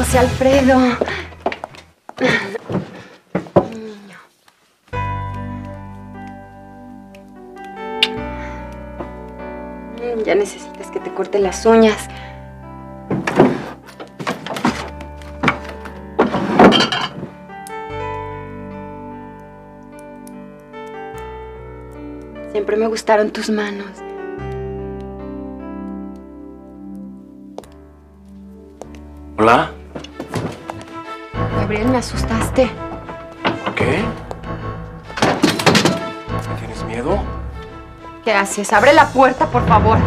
José Alfredo. Niño. Ya necesitas que te corte las uñas. Siempre me gustaron tus manos. ¿Hola? Gabriel, me asustaste. ¿Por qué? ¿Tienes miedo? ¿Qué haces? Abre la puerta, por favor.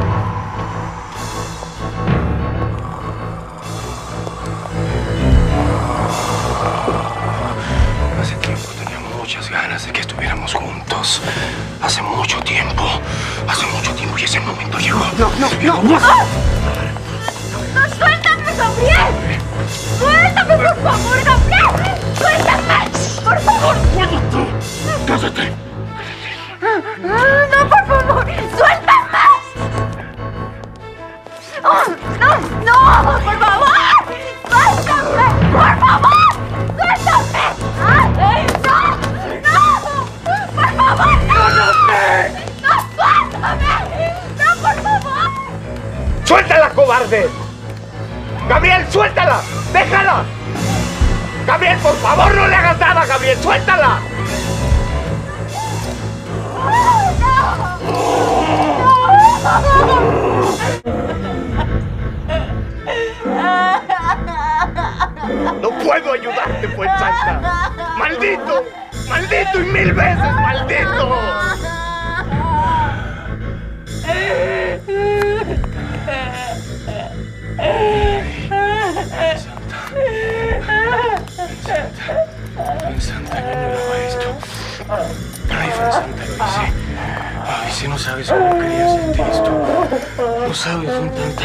Hace tiempo tenía muchas ganas de que estuviéramos juntos. Hace mucho tiempo y ese momento llegó. No. ¡Ah! ¡No, suéltame, Gabriel! ¡Suéltame, por favor, Gabriel! ¡Suéltame! ¡Por favor! ¡Cállate! ¡No, por favor! ¡Suéltame! ¡Oh, no! ¡Por favor! ¡Suéltame! ¡Por favor! ¡Suéltame! ¡Ay, no! ¡Por favor, no! ¡No, suéltame! ¡No, por favor! ¡Suéltala, cobarde! ¡Gabriel, suéltala! ¡Déjala! ¡Gabriel, por favor, no le hagas nada, Gabriel! ¡Suéltala! ¡No puedo ayudarte, Fuensanta! ¡Maldito! ¡Maldito y 1000 veces maldito! Fuensanta, yo no hago esto. Ay, Fuensanta, lo hice. Ay, si no sabes cómo quería sentir esto. No sabes, Fuensanta.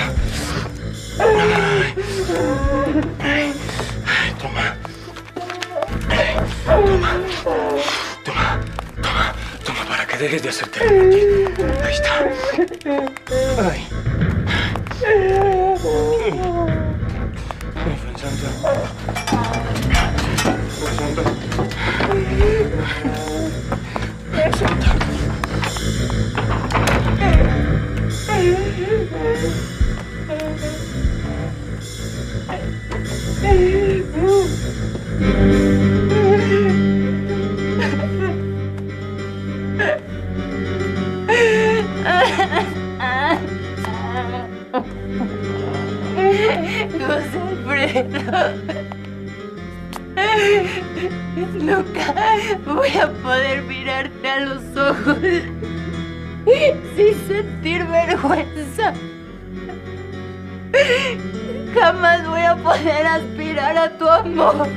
Ay, toma. Toma, para que dejes de hacerte el inútil. Ahí está. Ay, Fuensanta. José Alfredo, nunca voy a poder mirarte a los ojos sin sentir vergüenza. Jamás voy a poder aspirar a tu amor.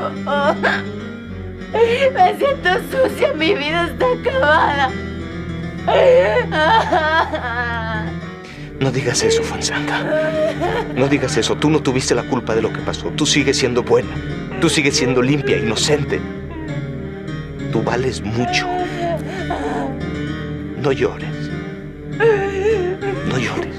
Me siento sucia, mi vida está acabada. No digas eso, Fuensanta. No digas eso. Tú no tuviste la culpa de lo que pasó. Tú sigues siendo buena. Tú sigues siendo limpia, inocente. Tú vales mucho. No llores. No llores.